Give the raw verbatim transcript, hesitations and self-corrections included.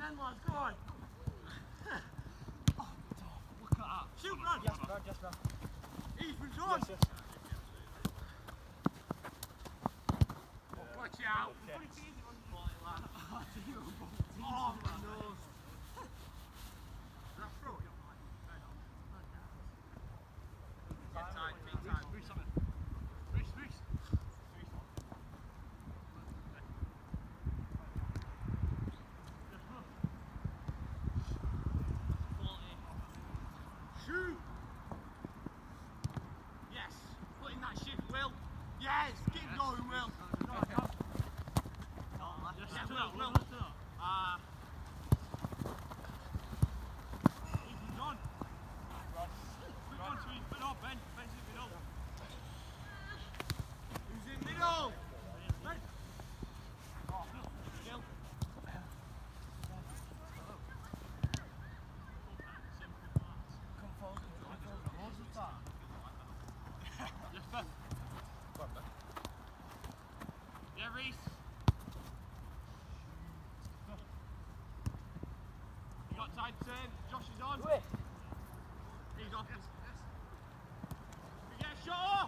then, lads, go on. Oh, look at that. Shoot, lad. Yes, man, yes, man. Ethan's on. Yes, yes. Oh, watch out. Okay. Oh, my nose. That's through. Get tight, feet tight. Reese, Reese, Reese. Reese. Shoot! Yes, put in that shift, Will. Yes, keep going, Will. Yes, Will, Will. Ah. Ethan's on. Quick on to his middle, Ben. Ben's in middle. Who's in middle? Ben. Gil. Come forward. Towards the top. Yes, Ben. Yeah, Reese. You got time to turn. Josh is on. Do it. He's off. You get a shot off.